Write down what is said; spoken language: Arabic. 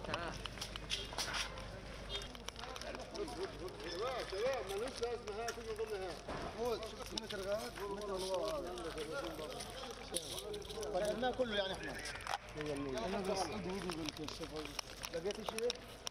تعال شباب مالوش لازمه هات من ضمنها محمود شوف متر غاد متر الورا قدرناه كله يعني احنا. انا بس ادور لقيت شيء